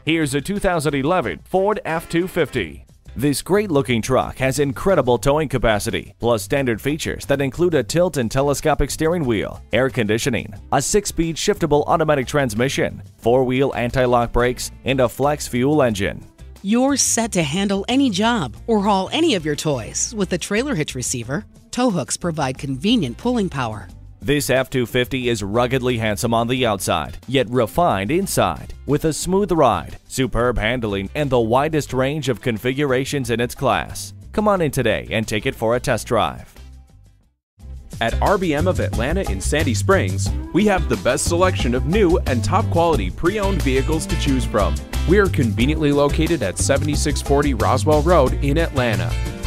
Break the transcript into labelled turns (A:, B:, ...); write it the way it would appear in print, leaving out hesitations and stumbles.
A: Here's a 2011 Ford F-250. This great-looking truck has incredible towing capacity, plus standard features that include a tilt and telescopic steering wheel, air conditioning, a 6-speed shiftable automatic transmission, 4-wheel anti-lock brakes, and a flex fuel engine.
B: You're set to handle any job or haul any of your toys with the trailer hitch receiver. Tow hooks provide convenient pulling power.
A: This F-250 is ruggedly handsome on the outside, yet refined inside, with a smooth ride, superb handling, and the widest range of configurations in its class. Come on in today and take it for a test drive.
C: At RBM of Atlanta in Sandy Springs, we have the best selection of new and top-quality pre-owned vehicles to choose from. We are conveniently located at 7640 Roswell Road in Atlanta.